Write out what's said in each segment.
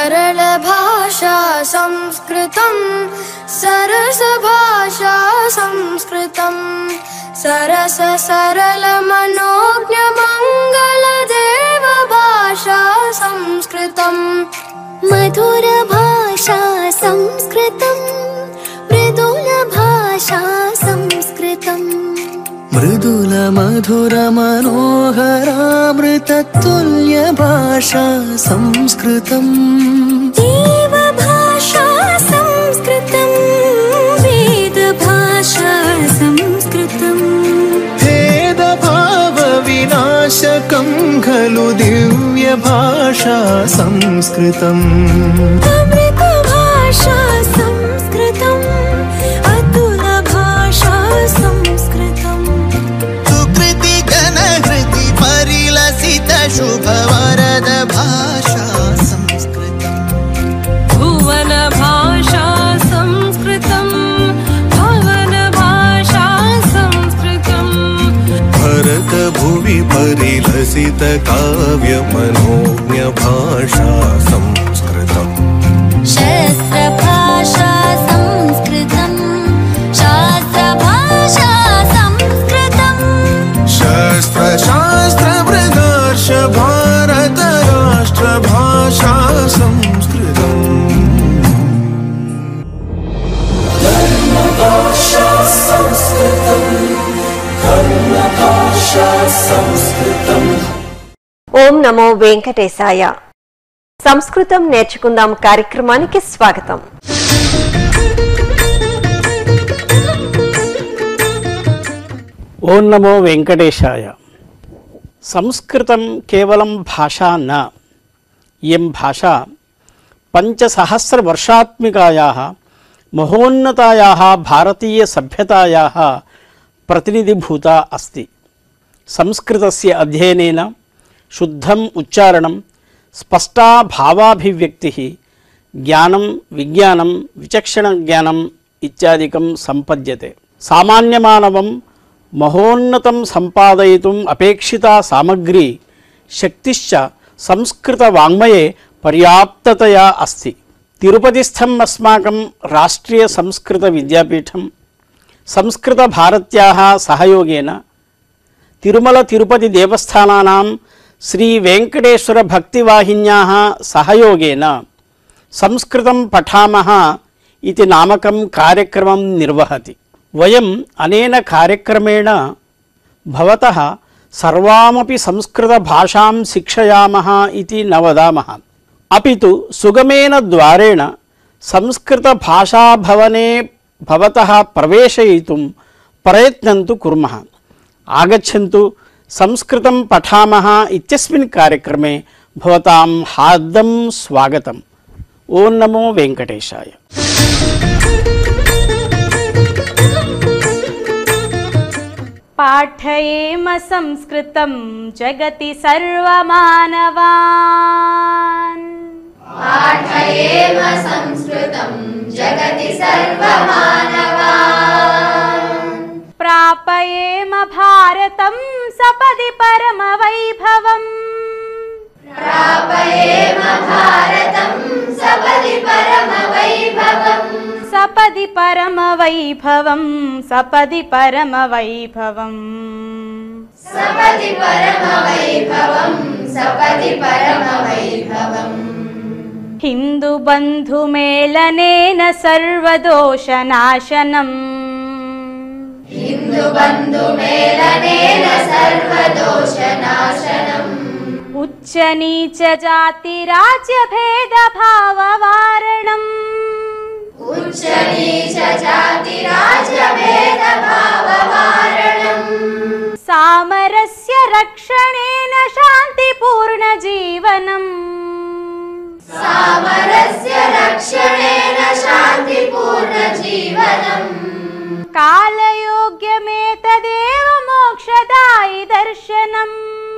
सरल भाषा संस्कृतं सरस भाषा संस्कृतं सरस सरल मनोज्ञ मंगल देव भाषा संस्कृतं मधुर भाषा संस्कृतं मृदुल भाषा संस्कृतं मृदुल मधुर मनोहरामृततुल्य भाषा संस्कृतं देव भाषा संस्कृतं वेद भाषा संस्कृतं भेदभाव विनाशकं खलु दिव्य भाषा संस्कृतम् अमृत भाषा संस्कृतं अतुल भाषा संस्कृतं सुकृति घनहृति परिलसित शुभवरद भाषा संस्कृतं भुवन भाषा संस्कृतं भवन भाषा संस्कृतं भरत भुवि परिलसित काव्य मनोज्ञ भाषा संस्कृतम् शास्त्र भाषा संस्कृतं शास्त्र भाषा संस्कृतं शास्त्र शास्त्र प्रदर्श भारत राष्ट्र भाषा संस्कृतम् धर्म भाषा संस्कृतं धर्म भाषा संस्कृतम्। ఓం నమో వెంకటేశాయ. సంస్కృతం నేర్చుకుందాం కార్యక్రమానికి స్వాగతం. ఓం నమో వెంకటేశాయ. సంస్కృతం కేవలం భాషా న. ఇయం భాషా పంచసహస్రవర్షాత్మికాయాः మహోన్నతాయాः భారతీయ సభ్యతాయాः ప్రతినిధిభూతా అస్తి. సంస్కృతస్య అధ్యయనేన శుద్ధం ఉచ్చారణం స్పష్టా భావాభివ్యక్తి జ్ఞానం విజ్ఞానం విచక్షణ జ్ఞానం ఇత్యాదికం సంపద్యతే. సామాన్యమానవం మహోన్నతం సంపాదయితుం అపేక్షితా సామగ్రి శక్తిశ్చ సంస్కృత వాంగ్మయే పర్యాప్తతయా అస్తి. తిరుపతిస్థం అస్మాకం రాష్ట్రీయ సంస్కృత విద్యాపీఠం సంస్కృత భారత్యాः సహయోగేన తిరుమల తిరుపతి దేవస్థానానాం శ్రీ వెంకటేశ్వర భక్తివాహిన్యాः సహయోగేన సంస్కృతం పఠామः इति नामकं कार्यक्रमं निर्वहति. वयम् अनेन कार्यक्रमेण भवतः सर्वामपि संस्कृतभाषां शिक्षयामः इति न वदामः, अपि तु सुगमेन द्वारेण संस्कृतभाषाभवने भवतः प्रवेशयितुं प्रयत्नं तु कुर्मः. आगच्छन्तु संस्कृतं पठामः इत्यस्मिन् कार्यक्रमे भवतां हार्दं स्वागतम्. ओं नमो वेंकटेशाय. पाठयेम संस्कृतं जगति सर्वमानवान्. पाठयेम संस्कृतं जगति सर्वमानवान्. प्रापयेम भारतं सपदि परमवैभवम्. प्रापयेम भारतं सपदि परमवैभवम्. सपदि परमवैभवम् सपदि परमवैभवम्. सपदि परमवैभवम् सपदि परमवैभवम्. हिन्दुबन्धुमेलनेन सर्वदोषनाशनम्. हिन्दुबन्धुमेलनेन सर्वदोषनाशनम्. उच्चनीच जातिराज्यभेदभाववारणम्. उच्चनीच जातिराज्यभेदभाववारणम्. सामरस्य रक्षणेन शान्तिपूर्णजीवनम्. सामरस्य रक्षणेन शान्तिपूर्णजीवनम्. कालयोग्यमेतदेव मोक्षदायि दर्शनम्.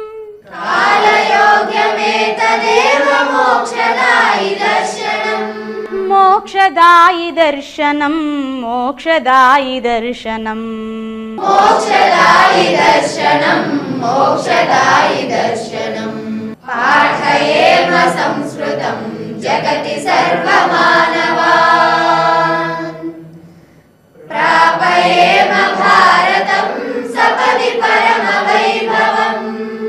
कालयोग्यमेतदेव मोक्षदायि दर्शनम्. मोक्षदायि दर्शनम् मोक्षदायि दर्शनम्. मोक्षदायि दर्शनम् मोक्षदायि दर्शनम्. पाठयेम संस्कृतं जगति सर्वमानवान् प्रापयेम भारतं सपदि परमवैभवम्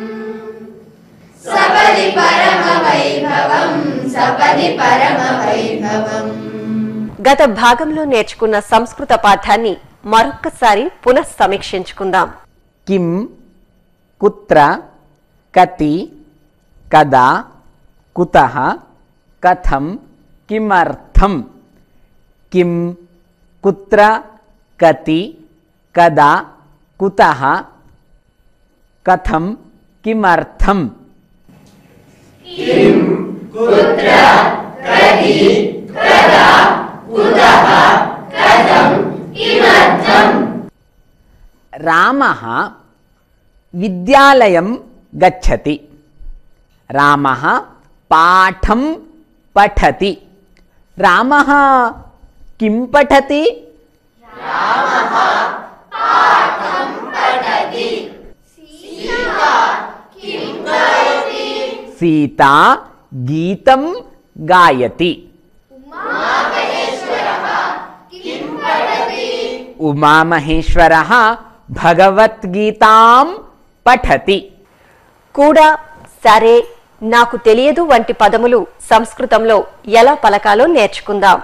सपदि परमवैभवम् सपदि परमवैभवम्. గత భాగంలో నేర్చుకున్న సంస్కృత పాఠాన్ని మరొక్కసారి పునఃసమీక్షించుకుందాం. కిం కుత్ర కతి కదా కుతః కథం కిమర్థం. కిం కుత్ర కతి కదా కుతః కథం కిమర్థం. कुत्र कति कदा कुतः कथं किमर्थम्. रामः विद्यालयं गच्छति. रामः पाठं पठति. रामः किं पठति? रामः पाठं पठति. सीता किं करोति? सीता गीतं गायति. उमामहेश्वरः किं पठति? उमामहेश्वरः भगवद्गीतां पठति. కూడా, సరే, నాకు తెలియదు వంటి పదములు సంస్కృతంలో ఎలా పలకాలో నేర్చుకుందాం.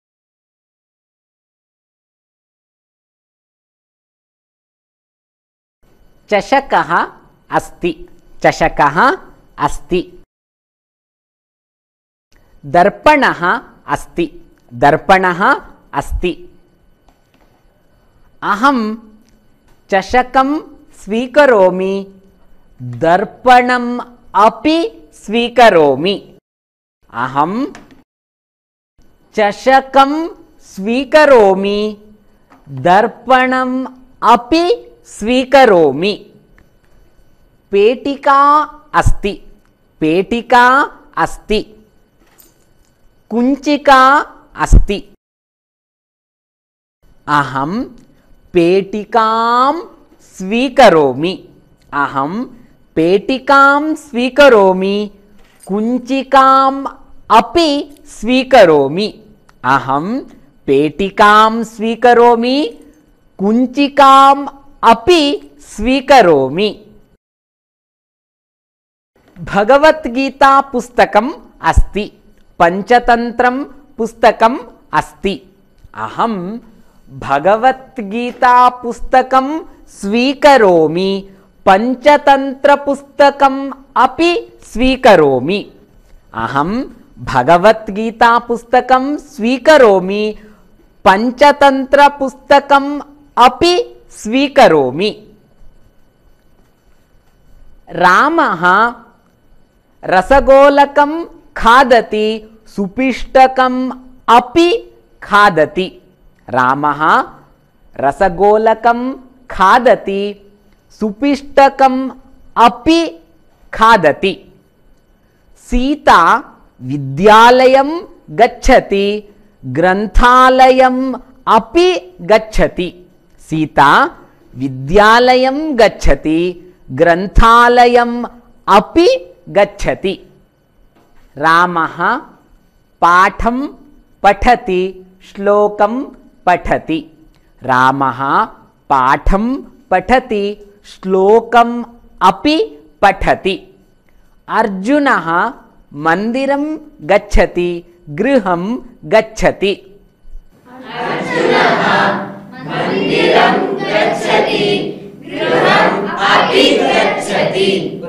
चषकः अस्ति. चषकः अस्ति. दर्पणः अस्ति. दर्पणः अस्ति. अहं चषकं स्वीकरोमि. दर्पणम् अपि स्वीकरोमि. अहं चषकं स्वीकरोमि. दर्पणम् अपि स्वीकरोमि. पेटिका अस्ति. पेटिका अस्ति. कुञ्चिका अस्ति. अहं पेटिकां स्वीकरोमि. अहं पेटिकां स्वीकरोमि. कुञ्चिकाम् अपि स्वीकरोमि. अहं पेटिकां स्वीकरोमि. कुञ्चिकाम् अपि स्वीकरोमि. भगवद्गीता पुस्तकम् अस्ति. पञ्चतन्त्रं पुस्तकम् अस्ति. अहं भगवद्गीता पुस्तकं स्वीकरोमि. पञ्चतन्त्रपुस्तकम् अपि स्वीकरोमि. अहं भगवद्गीता पुस्तकं स्वीकरोमि. पञ्चतन्त्रपुस्तकम् अपि स्वीकरोमि. रामः रसगोलकं खादति. सुपिष्टकम् अपि खादति. रामः रसगोलकं खादति. सुपिष्टकम् अपि खादति. सीता विद्यालयं गच्छति. ग्रन्थालयम् अपि गच्छति. सीता विद्यालयं गच्छति. ग्रन्थालयम् अपि गच्छति. रामः पाठं पठति. श्लोकं पठति. रामः पाठं पठति. श्लोकम् अपि पठति. अर्जुनः मन्दिरं गच्छति. गृहं गच्छति. अर्जुनः मन्दिरं गच्छति. गृहम् अपि गच्छति.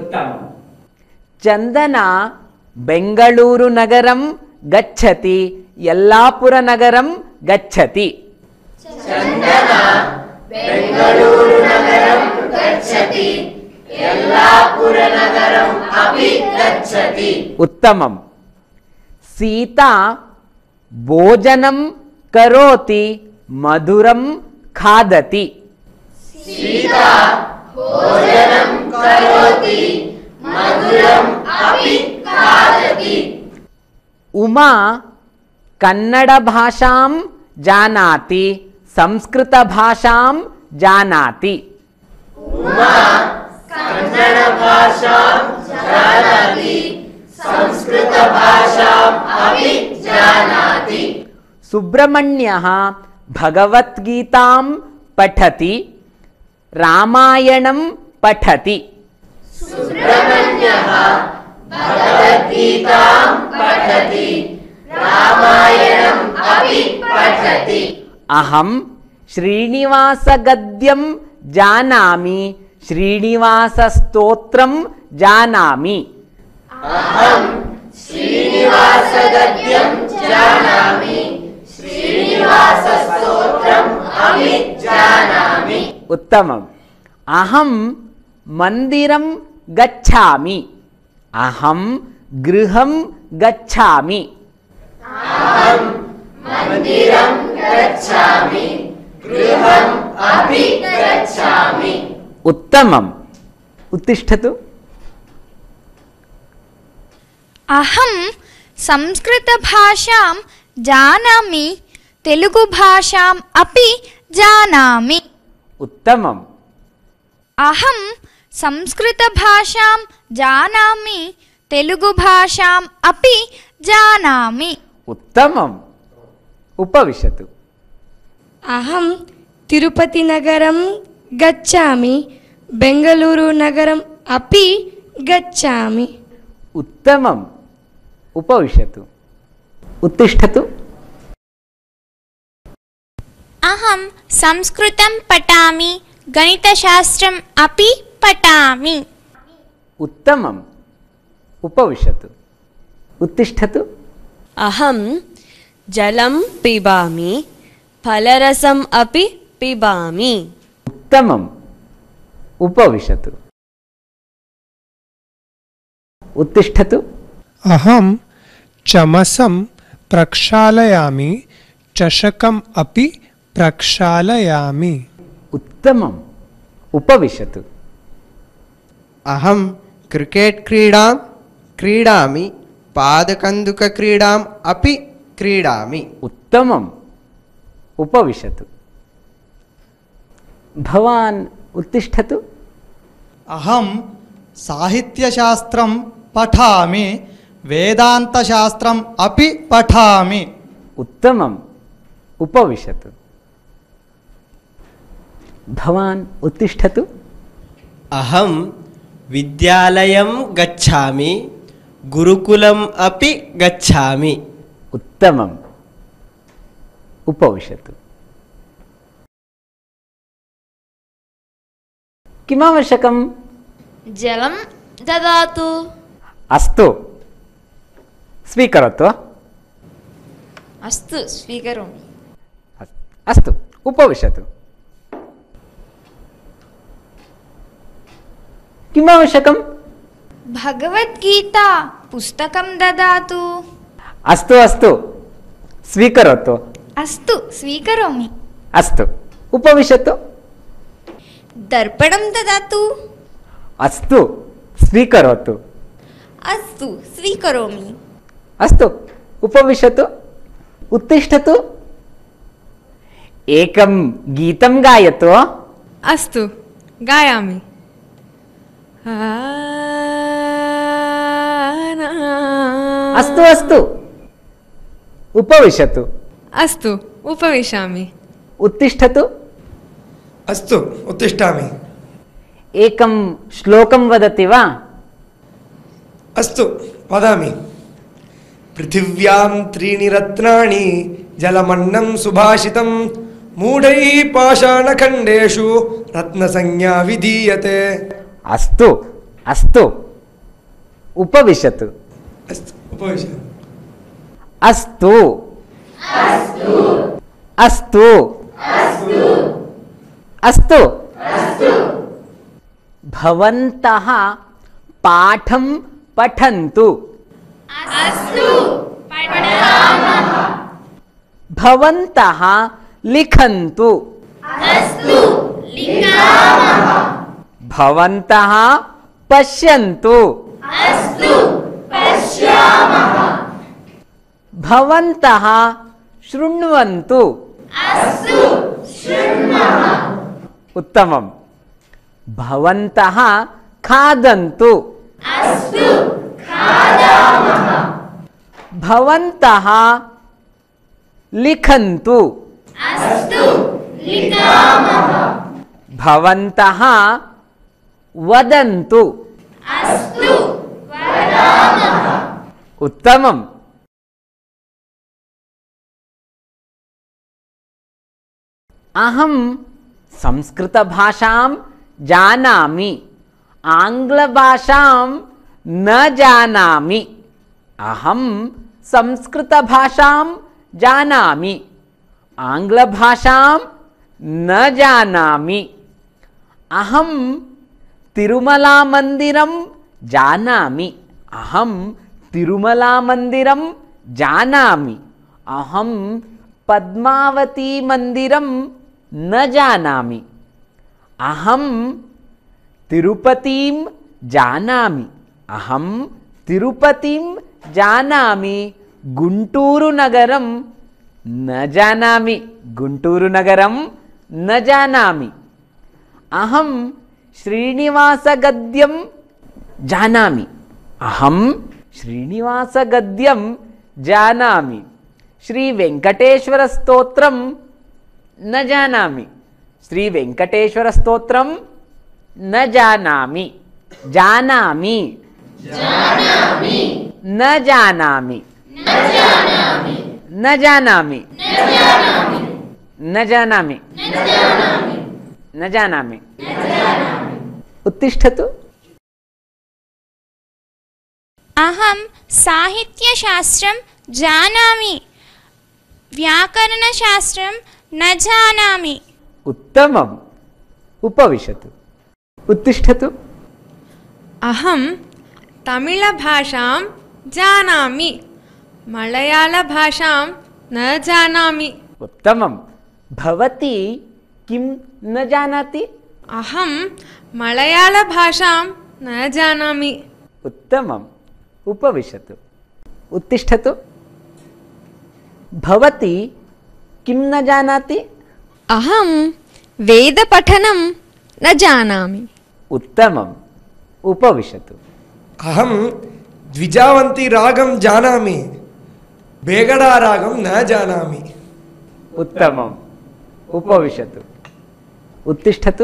चन्दना बेङ्गळूरुनगरं गच्छति. यल्लापुरनगरं गच्छति. चन्दना बेङ्गळूरुनगरं गच्छति. यल्लापुरनगरम् अपि गच्छति. उत्तमम्. सीता भोजनं करोति. मधुरं खादति. सीता भोजनं करोति. मधुरम् अपि खादति. उमा कन्नडभाषां जानाति. संस्कृतभाषां जानाति. उमा कन्नडभाषां जानाति. संस्कृतभाषाम् अपि सुब्रह्मण्यः भगवद्गीतां पठति रामायणं पठति सुब्रह्मण्यः भगवद्गीतां पठति रामायणम् अपि पठति अहं श्रीनिवासगद्यं जानामि श्रीनिवासस्तोत्रं जानामि अहं श्रीनिवासगद्यं जानामि श्रीनिवासस्तोत्रम् अपि जानामि उत्तमम् अहं मन्दिरं गच्छामि अहं गृहं गच्छामि अहं मन्दिरं गच्छामि गृहम् अपि गच्छामि उत्तमम् उत्तिष्ठतु अहं संस्कृतभाषां जानामि तेलुगुभाषाम् अपि जानामि उत्तमम् अहं संस्कृतभाषां जानामि तेलुगुभाषाम् अपि जानामि उत्तमम् उपविशतु अहं तिरुपतिनगरं गच्छामि बेङ्गलूरुनगरम् अपि गच्छामि उत्तमम् उपविशतु उत्तिष्ठतु अहं संस्कृतं पठामि गणितशास्त्रम् अपि पठामि उत्तमम् उपविशतु उत्तिष्ठतु अहं जलं पिबामि फलरसम् अपि पिबामि उत्तमम् उपविशतु उत्तिष्ठतु अहं चमसं प्रक्षालयामि चषकम् अपि प्रक्षालयामि उत्तमम् उपविशतु अहं क्रिकेट् क्रीडां क्रीडामि पादकन्दुकक्रीडाम् अपि क्रीडामि उत्तमम् उपविशतु भवान् उत्तिष्ठतु अहं साहित्यशास्त्रं पठामि वेदान्तशास्त्रम् अपि पठामि उत्तमम् उपविशतु भवान् उत्तिष्ठतु अहं विद्यालयं गच्छामि गुरुकुलम् अपि गच्छामि उत्तमम् उपविशतु किमावश्यकम् जलं ददातु अस्तु स्वीकरोतु अस्तु स्वीकरोमि अस्तु उपविशतु किमावश्यकम् भगवद्गीता पुस्तकं ददातु अस्तु अस्तु स्वीकरोतु अस्तु स्वीकरोमि अस्तु उपविशतु दर्पणं ददातु अस्तु स्वीकरोतु अस्तु स्वीकरोमि अस्तु उपविशतु उत्तिष्ठतु एकं गीतं गायतु अस्तु गायामि अस्तु अस्तु उपविशतु अस्तु उपविशामि उत्तिष्ठतु अस्तु उत्तिष्ठामि एकं श्लोकं वदति वा अस्तु वदामि पृथिव्यां त्रीणि रत्नानि जलमन्नं सुभाषितं मूढैः पाषाणखण्डेषु रत्नसंज्ञा विधीयते अस्तु अस्तु उपविशतु अस्तु उपविशतु अस्तु अस्तु अस्तु भवन्तः पाठं पठन्तु भवन्तः लिखन्तु भवन्तः पश्यन्तु भवन्तः शृण्वन्तु उत्तमम् भवन्तः खादन्तु भवन्तः लिखन्तु। अस्तु लिखामः। भवन्तः वदन्तु। अस्तु वदामः। उत्तमम्। अहं संस्कृतभाषां जानामि, आङ्ग्लभाषां न जानामि। अहं संस्कृतभाषां जानामि, आङ्ग्लभाषां न जानामि। अहं तिरुमलामन्दिरं जानामि, अहं तिरुमलामन्दिरं जानामि। अहं पद्मावतीमन्दिरं न जानामि, अहं तिरुपतिं जानामि, अहं तिरुपतिं जानामि। गुण्टूरुनगरं न जानामि, गुण्टूरुनगरं न जानामि। अहं श्रीनिवासगद्यं जानामि, अहं श्रीनिवासगद्यं जानामि। श्रीवेङ्कटेश्वरस्तोत्रं न जानामि, श्रीवेङ्कटेश्वरस्तोत्रं न जानामि। जानामि, जानामि, न जानामि, न जानामि, न जानामि, न जानामि, न जानामि, न जानामि। उत्तिष्ठतु। अहं साहित्यशास्त्रं जानामि, व्याकरणशास्त्रं न जानामि। उत्तमम्। उपविशतु। उत्तिष्ठतु। अहं तमिळभाषां जानामि, मलयाळभाषां न जानामि। उत्तमम्। भवती किं न जानाति? अहं मलयाळभाषां न जानामि। उत्तमम्। उपविशतु। उत्तिष्ठतु। भवती किं न जानाति? अहं वेदपठनं न जानामि। उत्तमम्। उपविशतु। अहं द्विजावन्ती रागं जानामि, बेगडा रागं न जानामि। उत्तमम्। उपविशतु। उत्तिष्ठतु।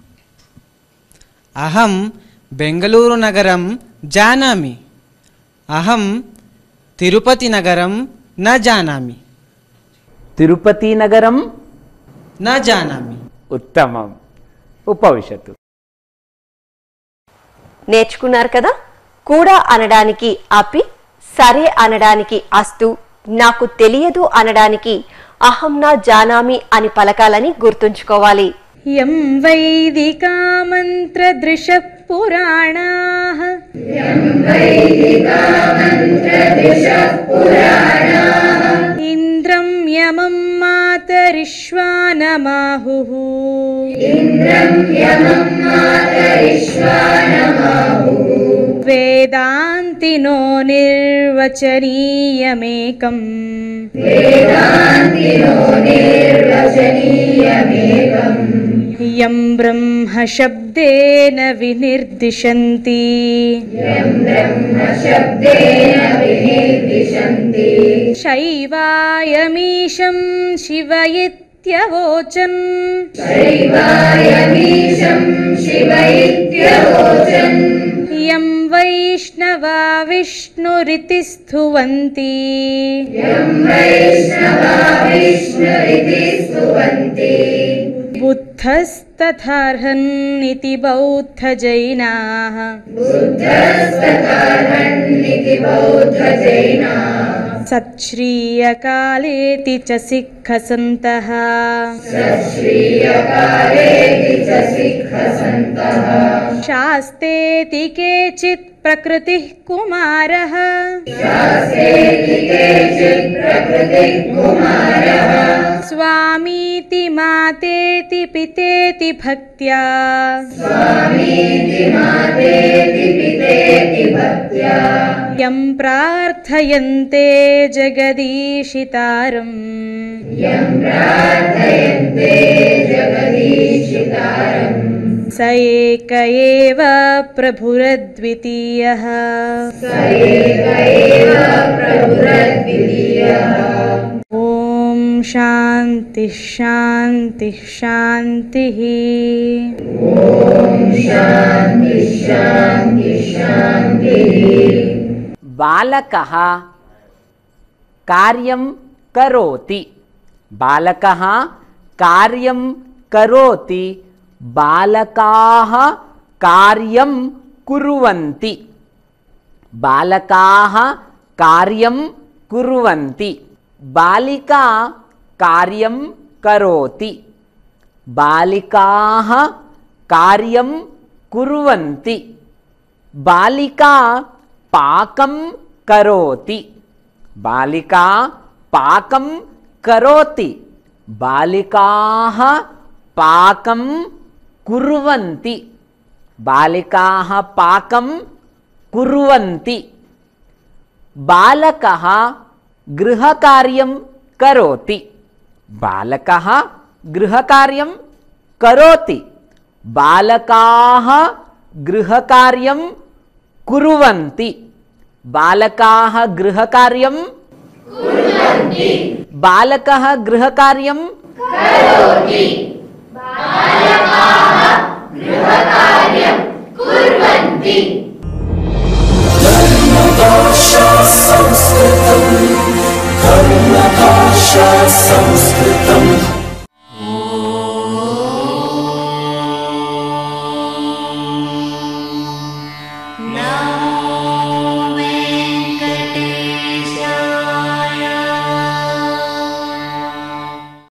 अहं बेङ्गलूरुनगरं जानामि, अहं तिरुपतिनगरं न जानामि। तिरुपतिनगरं न जानामि। उत्तमम्। ఉపవిశతు. నేర్చుకున్నారు కదా? కూడా అనడానికి అపి, సరే అనడానికి అస్తు, నాకు తెలియదు అనడానికి అహం నా జానామి అని పలకాలని గుర్తుంచుకోవాలి. యం వైదికా మంత్రదృశ పురాణాః ఇంద్రం యమం మాతరిష్వానమాహుః వేదాంతినో నిర్వచనీయమేకం యం బ్రహ్మ శబ్దేన వినిర్దిశంతి శైవాయమీశం శివ ఇత్యవోచన్ యం వైష్ణవా విష్ణురితి స్తువంతి బుద్ధస్తథార్హన్నితి బౌద్ధ జైనాః సచ్శ్రీయకాలేతి చ సిక్ఖసంతః శాస్తేతి కేచిత్ ప్రకృతిః కుమారః స్వామీతి మాతేతి పితేతి భక్త్యా యం ప్రార్థయంతే జగదీశితారం స ఏక ఏవ ప్రభురద్వితీయః ఓం शान्ति शान्ति शान्तिः। बालकः कार्यं करोति। बालकः कार्यं करोति। बालकाः कार्यं कुर्वन्ति। बालकाः कार्यं कुर्वन्ति। बालिका कार्यं करोति। बालिकाः कार्यं कुर्वन्ति। बालिका पाकं करोति। बालिका पाकं करोति। बालिकाः पाकं कुर्वन्ति। बालिकाः पाकं कुर्वन्ति। बालकः गृहकार्यं करोति। बालकः गृहकार्यं करोति। बालकाः गृहकार्यं कुर्वन्ति। बालकाः गृहकार्यं कुर्वन्ति। बालकः गृहकार्यं करोति। बालकाः गृहकार्यं कुर्वन्ति। धर्मभाषा संस्कृतं, धर्मभाषा संस्कृतं।